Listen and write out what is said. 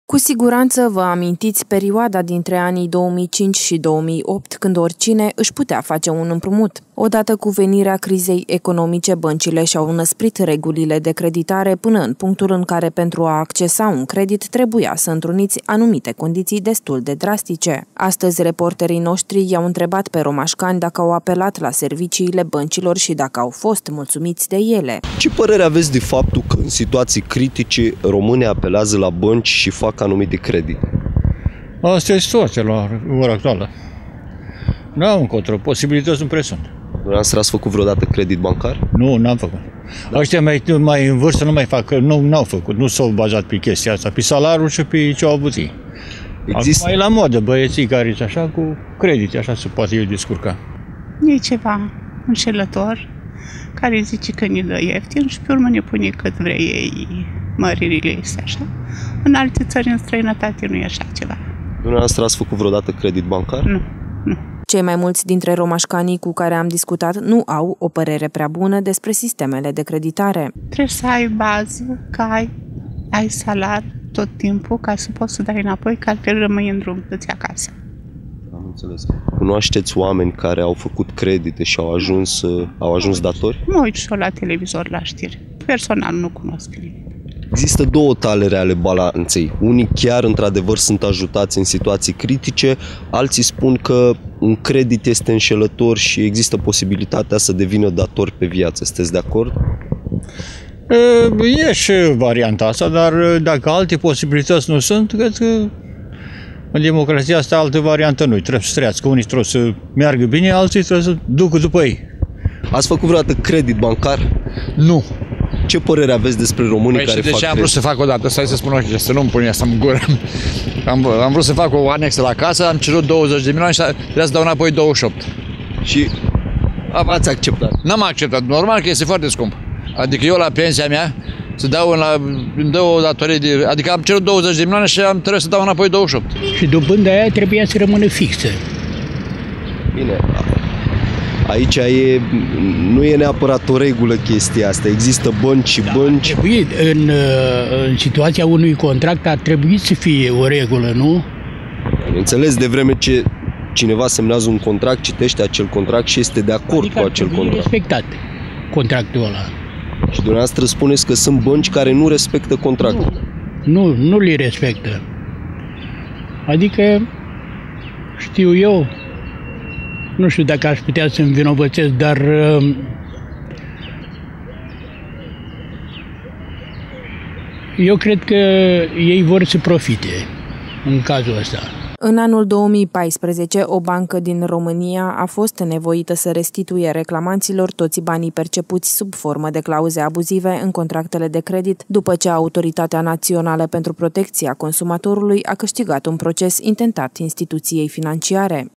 Cu siguranță vă amintiți perioada dintre anii 2005 și 2008, când oricine își putea face un împrumut. Odată cu venirea crizei economice, băncile și-au înăsprit regulile de creditare până în punctul în care pentru a accesa un credit trebuia să întruniți anumite condiții destul de drastice. Astăzi, reporterii noștri i-au întrebat pe romașcani dacă au apelat la serviciile băncilor și dacă au fost mulțumiți de ele. Ce părere aveți de faptul că în situații critice românii apelează la bănci și fac anumite credite? Asta e situația la ora actuală. N-am încotro, posibilități nu prea sunt. Dumneavoastră ați făcut vreodată credit bancar? Nu, n-am făcut. Da. Ăștia mai în vârstă nu mai fac, n-au făcut, nu s-au bazat pe chestia asta, pe salariul și pe ce au avut ei. Există... Acum e la modă băieții care sunt așa cu credite, așa se poate ei descurca. E ceva înșelător care zice că ne dă ieftin și pe urmă ne pune cât vrei ei măririle este așa. În alte țări, în străinătate, nu e așa ceva. Dumneavoastră ați făcut vreodată credit bancar? Nu. Cei mai mulți dintre romașcanii cu care am discutat nu au o părere prea bună despre sistemele de creditare. Trebuie să ai bază, că ai salar tot timpul ca să poți să dai înapoi, că altfel rămâi în drum, du-ți acasă. Am înțeles. Cunoașteți oameni care au făcut credite și au ajuns datori? Mă uit și eu la televizor, la știri. Personal nu cunosc pe nimeni. Există două talere ale balanței. Unii chiar într-adevăr sunt ajutați în situații critice, alții spun că un credit este înșelător și există posibilitatea să devină dator pe viață. Sunteți de acord? E și varianta asta, dar dacă alte posibilități nu sunt, cred că în democrația asta altă variantă nu. Trebuie să trăiască. Unii trebuie să meargă bine, alții trebuie să ducă după ei. Ați făcut vreodată credit bancar? Nu. Ce părere aveți despre românii care fac credit? Am vrut să fac odată, stai să spun o chestie, să nu-mi pune asta în gură. Am vrut să fac o anexă la casă, am cerut 20 de milioane și trebuia să dau înapoi 28. Și ați acceptat? N-am acceptat, normal că este foarte scump. Adică eu la pensia mea îmi dă o datorie de... Adică am cerut 20 de milioane și trebuie să dau înapoi 28. Și dobânda aia trebuia să rămână fixă. Bine. Aici nu e neapărat o regulă chestia asta. Există bănci și bănci. În situația unui contract ar trebui să fie o regulă, nu? Înțeles, de vreme ce cineva semnează un contract, citește acel contract și este de acord cu acel contract. Respectat contractul ăla. Și dumneavoastră spuneți că sunt bănci care nu respectă contractul. Nu le respectă. Adică, știu eu, nu știu dacă aș putea să învinovățesc, dar eu cred că ei vor să profite în cazul ăsta. În anul 2014, o bancă din România a fost nevoită să restituie reclamanților toți banii percepuți sub formă de clauze abuzive în contractele de credit, după ce Autoritatea Națională pentru Protecția Consumatorului a câștigat un proces intentat instituției financiare.